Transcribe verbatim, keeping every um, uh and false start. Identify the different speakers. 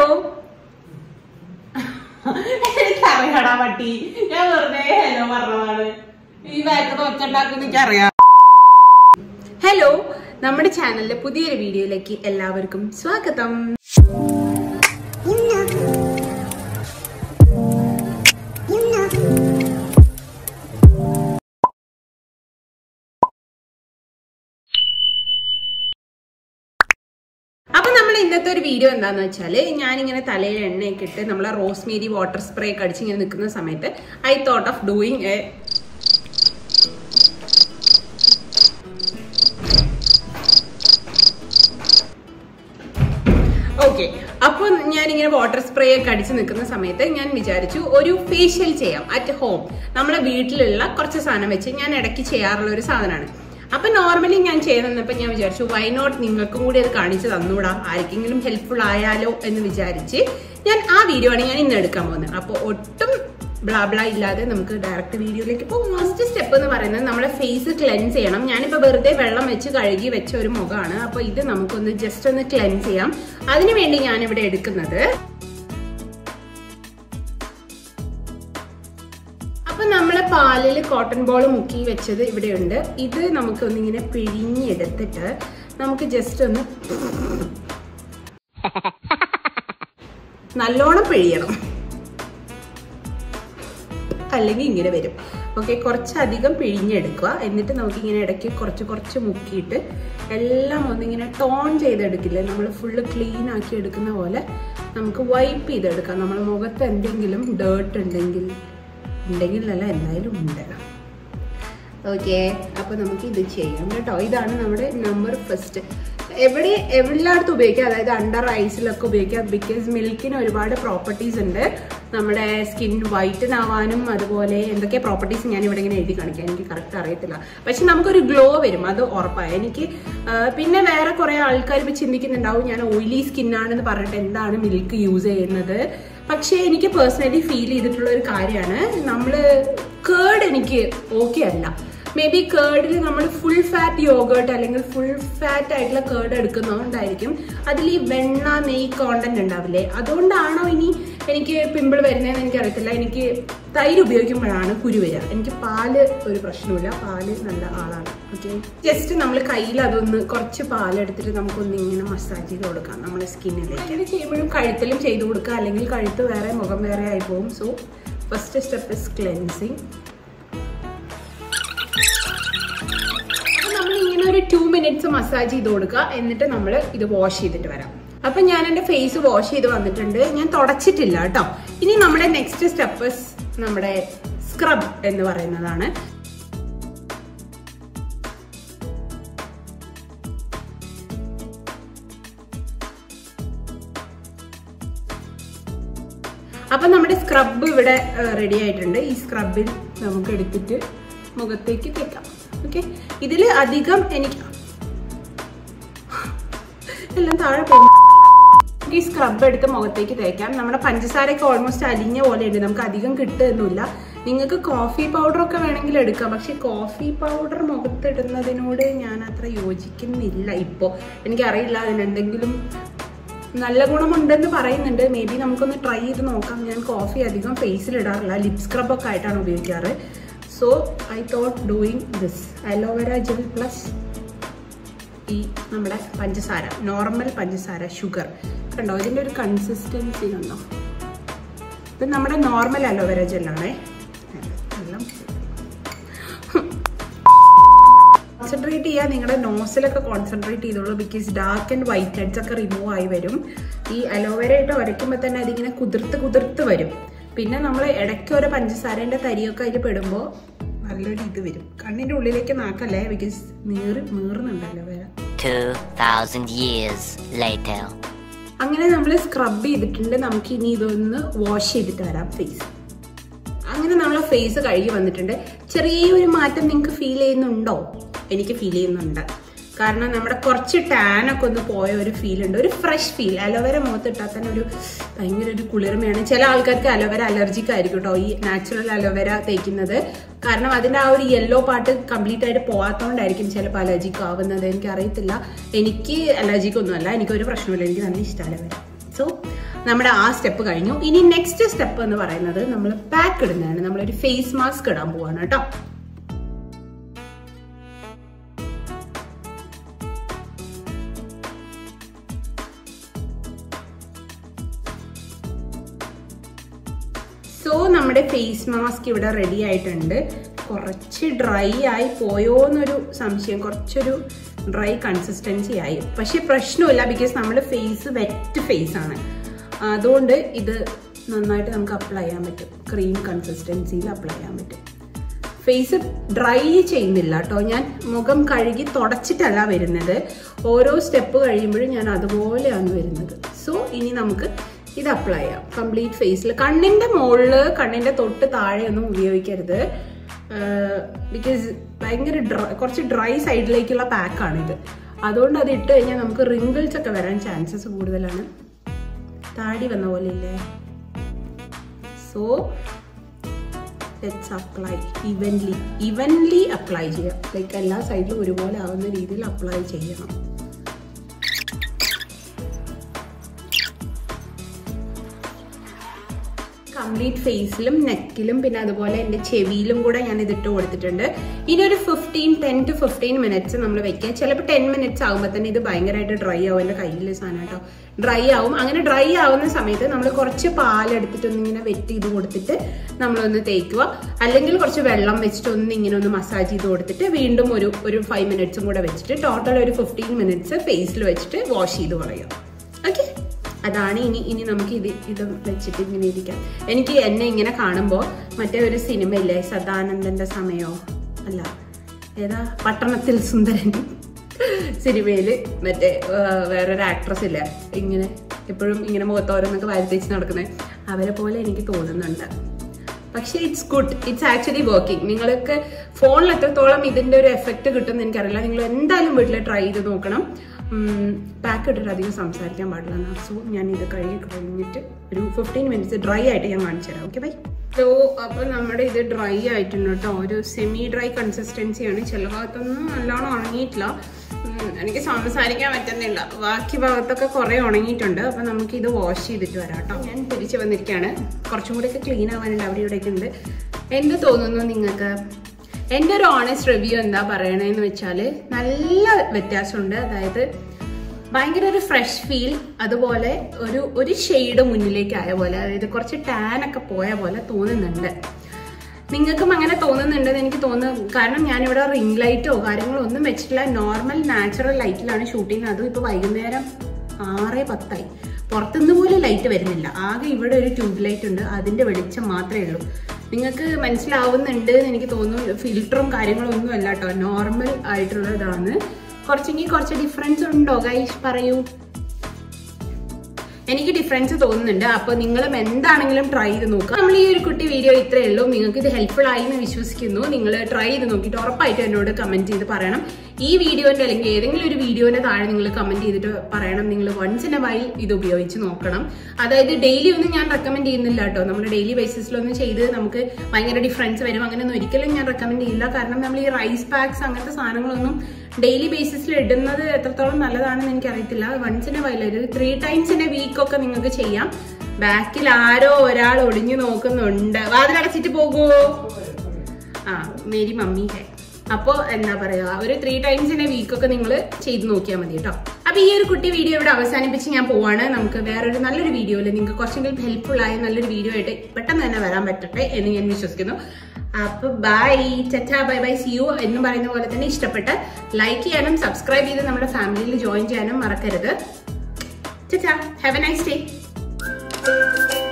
Speaker 1: എനിക്കറിയാടാ പട്ടി, ഞാൻ വെറുതെ ഹലോ പറഞ്ഞതാണ്. ഈ ബാക്ക് ഒച്ചുണ്ടാക്കുന്ന എനിക്കറിയാം. ഹലോ, നമ്മുടെ ചാനലിലെ പുതിയൊരു വീഡിയോയിലേക്ക് എല്ലാവർക്കും സ്വാഗതം. അപ്പൊ നമ്മൾ ഇന്നത്തെ ഒരു വീഡിയോ എന്താന്ന് വെച്ചാല്, ഞാനിങ്ങനെ തലയിൽ എണ്ണയൊക്കെ ഇട്ട് നമ്മളെ റോസ്മേരി വാട്ടർ സ്പ്രേ ഒക്കെ അടിച്ച് ഇങ്ങനെ നിൽക്കുന്ന സമയത്ത് I thought of doing a okay. അപ്പൊ ഞാനിങ്ങനെ വാട്ടർ സ്പ്രേ ഒക്കെ അടിച്ച് നിൽക്കുന്ന സമയത്ത് ഞാൻ വിചാരിച്ചു ഒരു ഫേഷ്യൽ ചെയ്യാം അറ്റ് ഹോം. നമ്മളെ വീട്ടിലുള്ള കുറച്ച് സാധനം വെച്ച് ഞാൻ ഇടയ്ക്ക് ചെയ്യാറുള്ള ഒരു സാധനമാണ്. അപ്പൊ നോർമലി ഞാൻ ചെയ്ത് തന്നപ്പോ ഞാൻ വിചാരിച്ചു വൈ നോട്ട് നിങ്ങൾക്കും കൂടി അത് കാണിച്ചു തന്നൂടാ, ആർക്കെങ്കിലും ഹെൽപ്ഫുൾ ആയാലോ എന്ന് വിചാരിച്ച് ഞാൻ ആ വീഡിയോ ആണ് ഞാൻ ഇന്ന് എടുക്കാൻ പോകുന്നത്. അപ്പൊ ഒട്ടും ബ്ലാബ്ലാ ഇല്ലാതെ നമുക്ക് ഡയറക്റ്റ് വീഡിയോയിലേക്ക് പോകും. ഫസ്റ്റ് സ്റ്റെപ്പ് എന്ന് പറയുന്നത് നമ്മളെ ഫേസ് ക്ലെൻസ് ചെയ്യണം. ഞാനിപ്പോ വെറുതെ വെള്ളം വെച്ച് കഴുകി വെച്ച ഒരു മുഖമാണ്. അപ്പൊ ഇത് നമുക്കൊന്ന് ജസ്റ്റ് ഒന്ന് ക്ലെൻസ് ചെയ്യാം. അതിനുവേണ്ടി ഞാൻ ഇവിടെ എടുക്കുന്നത്, അപ്പൊ നമ്മളെ പാലിൽ കോട്ടൺ ബോൾ മുക്കി വെച്ചത് ഇവിടെയുണ്ട്. ഇത് നമുക്കൊന്നിങ്ങനെ പിഴിഞ്ഞെടുത്തിട്ട് നമുക്ക് ജസ്റ്റ് ഒന്ന് നല്ലോണം പിഴിയണം, അല്ലെങ്കിൽ ഇങ്ങനെ വരും. ഓക്കെ, കുറച്ചധികം പിഴിഞ്ഞെടുക്കുക. എന്നിട്ട് നമുക്കിങ്ങനെ ഇടയ്ക്ക് കുറച്ച് കുറച്ച് മുക്കിയിട്ട് എല്ലാം ഒന്നിങ്ങനെ ടോൺ ചെയ്തെടുക്കില്ലേ, നമ്മൾ ഫുള്ള് ക്ലീൻ ആക്കി എടുക്കുന്ന പോലെ നമുക്ക് വൈപ്പ് ചെയ്തെടുക്കാം. നമ്മുടെ മുഖത്ത് എന്തെങ്കിലും ഡേർട്ട് ഉണ്ടെങ്കിൽ ഉണ്ടെങ്കിൽ അല്ല എന്തായാലും ഉണ്ട്. ഓക്കെ, അപ്പൊ നമുക്ക് ഇത് ചെയ്യാം കേട്ടോ. ഇതാണ് നമ്മുടെ നമ്പർ ഫസ്റ്റ്. എവിടെ എല്ലായിടത്തും ഉപയോഗിക്കാം, അതായത് അണ്ടർ ഐസിലൊക്കെ ഉപയോഗിക്കാം. ബിക്കോസ് മിൽക്കിന് ഒരുപാട് പ്രോപ്പർട്ടീസ് ഉണ്ട്, നമ്മുടെ സ്കിൻ വൈറ്റൻ ആവാനും അതുപോലെ എന്തൊക്കെ പ്രോപ്പർട്ടീസ് ഞാൻ ഇവിടെ ഇങ്ങനെ എഴുതി കാണിക്കാം, എനിക്ക് കറക്റ്റ് അറിയത്തില്ല. പക്ഷെ നമുക്കൊരു ഗ്ലോ വരും, അത് ഉറപ്പാണ് എനിക്ക്. പിന്നെ വേറെ കുറെ ആൾക്കാർ ഇപ്പൊ ചിന്തിക്കുന്നുണ്ടാവും ഞാൻ ഓയിലി സ്കിന്നാണെന്ന് പറഞ്ഞിട്ട് എന്താണ് മിൽക്ക് യൂസ് ചെയ്യുന്നത്. പക്ഷെ എനിക്ക് പേഴ്സണലി ഫീൽ ചെയ്തിട്ടുള്ള ഒരു കാര്യമാണ്, നമ്മള് കേർഡ് എനിക്ക് ഓക്കെ അല്ല. മേ ബി കേർഡിൽ നമ്മൾ ഫുൾ ഫാറ്റ് യോഗേർട്ട് അല്ലെങ്കിൽ ഫുൾ ഫാറ്റ് ആയിട്ടുള്ള കേർഡ് എടുക്കുന്നതുകൊണ്ടായിരിക്കും അതിൽ ഈ വെണ്ണ നെയ് കോണ്ടന്റ് ഉണ്ടാവില്ലേ, അതുകൊണ്ടാണോ ഇനി എനിക്ക് പിമ്പിൾ വരുന്നതെന്ന് എനിക്കറിയത്തില്ല. എനിക്ക് തൈര് ഉപയോഗിക്കുമ്പോഴാണ് കുരു വരിക. എനിക്ക് പാല് ഒരു പ്രശ്നമില്ല, പാല് നല്ല ആളാണ്. ഓക്കെ, ജസ്റ്റ് നമ്മൾ കയ്യിൽ അതൊന്ന് കുറച്ച് പാലെടുത്തിട്ട് നമുക്കൊന്ന് ഇങ്ങനെ മസാജ് ചെയ്ത് കൊടുക്കാം നമ്മുടെ സ്കിന്നിലേക്ക്. ഇത് ചെയ്യുമ്പോഴും കഴുത്തിലും ചെയ്ത് കൊടുക്കുക, അല്ലെങ്കിൽ കഴുത്ത് വേറെ മുഖം വേറെ ആയി പോകും. So first step is cleansing. ഇങ്ങനെ ഒരു ടു മിനിറ്റ്സ് മസാജ് ചെയ്ത് കൊടുക്കുക. എന്നിട്ട് നമ്മൾ ഇത് വാഷ് ചെയ്തിട്ട് വരാം. അപ്പൊ ഞാൻ എന്റെ ഫേസ് വാഷ് ചെയ്ത് വന്നിട്ടുണ്ട്, ഞാൻ തുടച്ചിട്ടില്ല കേട്ടോ. ഇനി നമ്മുടെ നെക്സ്റ്റ് സ്റ്റെപ്പ് നമ്മുടെ സ്ക്രബ് എന്ന് പറയുന്നതാണ്. അപ്പൊ നമ്മുടെ സ്ക്രബ് ഇവിടെ റെഡി ആയിട്ടുണ്ട്. ഈ സ്ക്രബിൽ നമുക്ക് എടുത്തിട്ട് മുഖത്തേക്ക് തേക്കാം. ഓക്കെ, ഇതില് അധികം എനിക്ക് എല്ലാം താഴെ പോകും. ഈ സ്ക്രബ് എടുത്ത് മുഖത്തേക്ക് തേക്കാം. നമ്മുടെ പഞ്ചസാരയൊക്കെ ഓൾമോസ്റ്റ് അലിഞ്ഞ പോലെ ഉണ്ട്, നമുക്ക് അധികം കിട്ടുന്നില്ല. നിങ്ങൾക്ക് കോഫി പൗഡർ ഒക്കെ വേണമെങ്കിൽ എടുക്കാം, പക്ഷെ കോഫി പൗഡർ മുഖത്തിടുന്നതിനോട് ഞാൻ അത്ര യോജിക്കുന്നില്ല. ഇപ്പോൾ എനിക്കറിയില്ല അതിനെന്തെങ്കിലും നല്ല ഗുണമുണ്ടെന്ന് പറയുന്നുണ്ട്. മേ ബി നമുക്കൊന്ന് ട്രൈ ചെയ്ത് നോക്കാം. ഞാൻ കോഫി അധികം ഫേസിൽ ഇടാറില്ല, ലിപ് സ്ക്രബ് ഒക്കെ ആയിട്ടാണ് ഉപയോഗിക്കാറ്. So I thought doing this aloe vera gel plus ഈ നമ്മുടെ പഞ്ചസാര, നോർമൽ പഞ്ചസാര, ഷുഗർ കണ്ടോ, ഇതിൻ്റെ ഒരു കൺസിസ്റ്റൻസി കണ്ടോ. ഇത് നമ്മുടെ നോർമൽ അലോവേര ജെല്ലാണേ. എല്ലാം കോൺസെൻട്രേറ്റ് ചെയ്യുക, നിങ്ങളുടെ നോസിലൊക്കെ കോൺസെൻട്രേറ്റ് ചെയ്തോളൂ. Because dark and white heads ഒക്കെ റിമൂവ് ആയി വരും. ഈ അലോവേര ഇട്ട് ഉരയ്ക്കുമ്പോൾ തന്നെ അതിങ്ങനെ കുതിർത്ത് കുതിർത്ത് വരും. പിന്നെ നമ്മൾ ഇടയ്ക്ക് ഒരു പഞ്ചസാരേൻ്റെ തരിയൊക്കെ അതിൽ പെടുമ്പോൾ നല്ലൊരു ഇത് വരും. കണ്ണിൻ്റെ ഉള്ളിലേക്ക് നാക്കല്ലേ, ബിക്കോസ് നീറ് നീറുന്നുണ്ടല്ലോ വേറെ. അങ്ങനെ നമ്മൾ സ്ക്രബ് ചെയ്തിട്ടുണ്ട്. നമുക്ക് ഇനി ഇതൊന്ന് വാഷ് ചെയ്തിട്ട് വരാം ഫേസ്. അങ്ങനെ നമ്മളെ ഫേസ് കഴുകി വന്നിട്ടുണ്ട്. ചെറിയൊരു മാറ്റം നിങ്ങൾക്ക് ഫീൽ ചെയ്യുന്നുണ്ടോ? എനിക്ക് ഫീൽ ചെയ്യുന്നുണ്ട്. കാരണം നമ്മുടെ കുറച്ച് ടാനൊക്കെ ഒന്ന് പോയ ഒരു ഫീൽ ഉണ്ട്, ഒരു ഫ്രഷ് ഫീൽ. അലോവേര മുഖത്തിട്ടാൽ തന്നെ ഒരു ഭയങ്കര ഒരു കുളിർമയാണ്. ചില ആൾക്കാർക്ക് അലോവേര അലർജിക്ക് ആയിരിക്കും കേട്ടോ ഈ നാച്ചുറൽ അലോവേര തേക്കുന്നത്. കാരണം അതിൻ്റെ ആ ഒരു യെല്ലോ പാർട്ട് കംപ്ലീറ്റ് ആയിട്ട് പോകാത്തതുകൊണ്ടായിരിക്കും ചിലപ്പോൾ അലർജിക്ക് ആവുന്നത്. എനിക്കറിയത്തില്ല, എനിക്ക് അലർജിക്കൊന്നുമല്ല, എനിക്കൊരു പ്രശ്നമില്ല, എനിക്ക് നല്ല ഇഷ്ടം അലോവേര. സോ നമ്മുടെ ആ സ്റ്റെപ്പ് കഴിഞ്ഞു. ഇനി നെക്സ്റ്റ് സ്റ്റെപ്പ് എന്ന് പറയുന്നത് നമ്മൾ പാക്ക് ഇടുന്നതാണ്. നമ്മളൊരു ഫേസ് മാസ്ക് ഇടാൻ പോവാണ് കേട്ടോ. സോ നമ്മുടെ ഫേസ് മാസ്ക് ഇവിടെ റെഡി ആയിട്ടുണ്ട്. കുറച്ച് ഡ്രൈ ആയി പോയോ എന്നൊരു സംശയം, കുറച്ചൊരു ഡ്രൈ കൺസിസ്റ്റൻസി ആയി. പക്ഷെ പ്രശ്നമില്ല, ബിക്കോസ് നമ്മുടെ ഫേസ് വെറ്റ് ഫേസ് ആണ്. അതുകൊണ്ട് ഇത് നന്നായിട്ട് നമുക്ക് അപ്ലൈ ചെയ്യാൻ പറ്റും. ക്രീം കൺസിസ്റ്റൻസിയിൽ അപ്ലൈ ചെയ്യാൻ പറ്റും. ഫേസ് ഡ്രൈ ചെയ്യുന്നില്ല കേട്ടോ. ഞാൻ മുഖം കഴുകി തുടച്ചിട്ടല്ല വരുന്നത്. ഓരോ സ്റ്റെപ്പ് കഴിയുമ്പോഴും ഞാൻ അതുപോലെയാണ് വരുന്നത്. സോ ഇനി നമുക്ക് ഇത് അപ്ലൈ ചെയ്യാം കംപ്ലീറ്റ് ഫേസിൽ. കണ്ണിന്റെ മുകളിൽ, കണ്ണിന്റെ തൊട്ട് താഴെ ഒന്നും ഉപയോഗിക്കരുത്. ബിക്കോസ് ഭയങ്കര ഡ്രൈ, കുറച്ച് ഡ്രൈ സൈഡിലേക്കുള്ള പാക്കാണിത്. അതുകൊണ്ട് അത് ഇട്ട് കഴിഞ്ഞാൽ നമുക്ക് റിങ്കിൾസ് ഒക്കെ വരാൻ ചാൻസസ് കൂടുതലാണ്. താടി വന്ന പോലെ ഇല്ലേ? So let's apply evenly evenly apply ചെയ്യാം. ലൈക്ക് എല്ലാ സൈഡിലും ഒരുപോലെ ആവുന്ന രീതിയിൽ അപ്ലൈ ചെയ്യണം. കംപ്ലീറ്റ് ഫേസിലും നെക്കിലും പിന്നെ അതുപോലെ എൻ്റെ ചെവിയിലും കൂടെ ഞാൻ ഇതിട്ട് കൊടുത്തിട്ടുണ്ട്. ഇനി ഒരു fifteen ten to fifteen minutes നമ്മൾ വെക്കുക. ചിലപ്പോൾ ടെൻ മിനിറ്റ്സ് ആകുമ്പോൾ തന്നെ ഇത് ഭയങ്കരമായിട്ട് ഡ്രൈ ആവും. എൻ്റെ കയ്യിലെ സാധനം കേട്ടോ, ഡ്രൈ ആവും. അങ്ങനെ ഡ്രൈ ആവുന്ന സമയത്ത് നമ്മൾ കുറച്ച് പാലെടുത്തിട്ട് ഒന്നിങ്ങനെ വെറ്റ് ചെയ്ത് കൊടുത്തിട്ട് നമ്മളൊന്ന് തേക്കുക. അല്ലെങ്കിൽ കുറച്ച് വെള്ളം വെച്ചിട്ട് ഒന്ന് ഇങ്ങനെ ഒന്ന് മസാജ് ചെയ്ത് കൊടുത്തിട്ട് വീണ്ടും ഒരു ഒരു ഫൈവ് മിനിറ്റ്സും കൂടെ വെച്ചിട്ട് ടോട്ടൽ ഒരു ഫിഫ്റ്റീൻ മിനിറ്റ്സ് ഫേസിൽ വെച്ചിട്ട് വാഷ് ചെയ്ത് കളയുക. ഓക്കെ, അതാണ് ഇനി ഇനി നമുക്ക് ഇത് ഇത് വെച്ചിട്ട് ഇങ്ങനെ ഇരിക്കാം. എനിക്ക് എന്നെ ഇങ്ങനെ കാണുമ്പോൾ മറ്റേ ഒരു സിനിമയില്ലേ, സദാനന്ദന്റെ സമയോ അല്ല ഏതാ, പട്ടണത്തിൽ സുന്ദരൻ സിനിമയില് മറ്റേ വേറൊരു ആക്ട്രസ് ഇല്ല, ഇങ്ങനെ എപ്പോഴും ഇങ്ങനെ മുഖത്തോരോന്നൊക്കെ വാരിത്തേച്ച് നടക്കുന്നത്, അവരെ പോലെ എനിക്ക് തോന്നുന്നുണ്ട്. പക്ഷെ it's good, it's actually working. നിങ്ങൾക്ക് ഫോണിൽ എത്രത്തോളം ഇതിന്റെ ഒരു എഫക്റ്റ് കിട്ടുമെന്ന് എനിക്കറിയില്ല. നിങ്ങൾ എന്തായാലും വീട്ടിൽ ട്രൈ ചെയ്ത് നോക്കണം. പാക്ക് ഇട്ടിട്ട് അധികം സംസാരിക്കാൻ പാടില്ല. സോ ഞാൻ ഇത് കഴുകി കഴിഞ്ഞിട്ട് ഒരു ഫിഫ്റ്റീൻ മിനിറ്റ്സ് ഡ്രൈ ആയിട്ട് ഞാൻ കാണിച്ചു തരാം. Okay bye. സോ അപ്പോൾ നമ്മുടെ ഇത് ഡ്രൈ ആയിട്ടുണ്ട് കേട്ടോ. ഒരു സെമി ഡ്രൈ കൺസിസ്റ്റൻസിയാണ്. ചില ഭാഗത്തൊന്നും നല്ലോണം ഉണങ്ങിയിട്ടില്ല. എനിക്ക് സംസാരിക്കാൻ പറ്റുന്നില്ല. ബാക്കി ഭാഗത്തൊക്കെ കുറേ ഉണങ്ങിയിട്ടുണ്ട്. അപ്പം നമുക്ക് ഇത് വാഷ് ചെയ്തിട്ട് വരാം കേട്ടോ. ഞാൻ തിരിച്ച് വന്നിരിക്കുകയാണ്. കുറച്ചും കൂടെയൊക്കെ ക്ലീൻ ആവാനുണ്ട്. അവിടെ ഇവിടെയൊക്കെ ഉണ്ട്. എന്ത് തോന്നുന്നു നിങ്ങൾക്ക്? എൻ്റെ ഒരു ഓണസ്റ്റ് റിവ്യൂ എന്താ പറയണതെന്ന് വെച്ചാൽ നല്ല വ്യത്യാസമുണ്ട്. അതായത് ഭയങ്കര ഒരു ഫ്രഷ് ഫീൽ, അതുപോലെ ഒരു ഒരു ഷെയ്ഡ് മുന്നിലേക്കായ പോലെ, അതായത് കുറച്ച് ടാൻ ഒക്കെ പോയ പോലെ തോന്നുന്നുണ്ട്. നിങ്ങൾക്കും അങ്ങനെ തോന്നുന്നുണ്ടെന്ന് എനിക്ക് തോന്നുന്നു. കാരണം ഞാനിവിടെ റിംഗ് ലൈറ്റോ കാര്യങ്ങളോ ഒന്നും വെച്ചിട്ടില്ല. നോർമൽ നാച്ചുറൽ ലൈറ്റിലാണ് ഷൂട്ട് ചെയ്യുന്നത്. അതും ഇപ്പോൾ വൈകുന്നേരം ആറ് പത്തായി. പുറത്തുനിന്ന് പോലും ലൈറ്റ് വരുന്നില്ല. ആകെ ഇവിടെ ഒരു ട്യൂബ് ലൈറ്റ് ഉണ്ട്, അതിൻ്റെ വെളിച്ചം മാത്രമേ ഉള്ളൂ. നിങ്ങൾക്ക് മനസ്സിലാവുന്നുണ്ട് എന്ന് എനിക്ക് തോന്നുന്നു. ഫിൽറ്ററും കാര്യങ്ങളും ഒന്നും അല്ല കേട്ടോ, നോർമൽ ആയിട്ടുള്ളതാണ്. കുറച്ചെങ്കിൽ കുറച്ച് ഡിഫറൻസ് ഉണ്ടോ ഗൈസ്? പറയൂ. എനിക്ക് ഡിഫറൻസ് തോന്നുന്നുണ്ട്. അപ്പോൾ നിങ്ങളും എന്താണെങ്കിലും ട്രൈ ചെയ്ത് നോക്കുക. നമ്മൾ ഈ ഒരു കുട്ടി വീഡിയോ ഇത്രയേ ഉള്ളൂ. നിങ്ങൾക്ക് ഇത് ഹെൽപ്ഫുൾ ആയി എന്ന് വിശ്വസിക്കുന്നു. നിങ്ങൾ ട്രൈ ചെയ്ത് നോക്കിയിട്ട് ഉറപ്പായിട്ടും എന്നോട് കമന്റ് ചെയ്ത് പറയണം. ഈ വീഡിയോന്റെ അല്ലെങ്കിൽ ഏതെങ്കിലും ഒരു വീഡിയോന്റെ താഴെ നിങ്ങൾ കമന്റ് ചെയ്തിട്ട് പറയണം നിങ്ങൾ വൺസ് ഇൻ എ വൈൽ ഇത് ഉപയോഗിച്ച് നോക്കണം. അതായത് ഡെയിലി ഒന്നും ഞാൻ റെക്കമെൻഡ് ചെയ്യുന്നില്ല കേട്ടോ. നമ്മൾ ഡെയിലി ബേസിസിലൊന്നും ചെയ്ത് നമുക്ക് ഭയങ്കര ഡിഫറൻസ് വരും അങ്ങനെയൊന്നും ഒരിക്കലും ഞാൻ റെക്കമെൻഡ് ചെയ്യില്ല. കാരണം നമ്മൾ ഈ റൈസ് പാക്സ് അങ്ങനത്തെ സാധനങ്ങളൊന്നും ഡെയിലി ബേസിസിൽ ഇടുന്നത് എത്രത്തോളം നല്ലതാണെന്ന് എനിക്കറിയത്തില്ല. വൺസ് ഇൻ എ വൈൽ ഒരു three times in a week ഒക്കെ നിങ്ങൾക്ക് ചെയ്യാം. ബാക്കിൽ ആരോ ഒരാൾ ഒടിഞ്ഞു നോക്കുന്നുണ്ട്. വാതിലടച്ചിട്ട് പോകുമോ? ആ മേരി മമ്മി ഹേ. അപ്പോൾ എന്താ പറയുക, ഒരു ത്രീ ടൈംസിന്റെ വീക്കൊക്കെ നിങ്ങൾ ചെയ്ത് നോക്കിയാൽ മതി കേട്ടോ. അപ്പൊ ഈ ഒരു കുട്ടി വീഡിയോ ഇവിടെ അവസാനിപ്പിച്ച് ഞാൻ പോവാണ്. നമുക്ക് വേറൊരു നല്ലൊരു വീഡിയോയിൽ നിങ്ങൾക്ക് കുറച്ചെങ്കിലും ഹെൽപ്ഫുൾ ആയ നല്ലൊരു വീഡിയോ ആയിട്ട് പെട്ടെന്ന് തന്നെ വരാൻ പറ്റട്ടെ എന്ന് ഞാൻ വിശ്വസിക്കുന്നു. അപ്പൊ ബൈ, ചച്ചാ, ബൈ ബൈ, സി യു എന്ന് പറയുന്ന പോലെ തന്നെ ഇഷ്ടപ്പെട്ട് ലൈക്ക് ചെയ്യാനും സബ്സ്ക്രൈബ് ചെയ്ത് നമ്മുടെ ഫാമിലിയിൽ ജോയിൻ ചെയ്യാനും മറക്കരുത്. ചച്ചാ, ഹാവ് എ നൈസ് ഡേ.